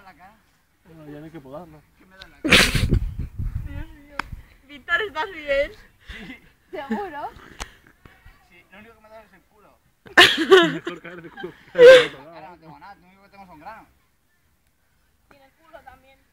la cara. No, ya no hay que podarlo. ¿Qué me da en la cara? Dios mío. Víctor, ¿estás bien? Sí, ¿Seguro? sí, lo único que me da es el culo. Mejor caer de culo. La cara no tengo nada, lo único que tengo son granos. Y en el culo también.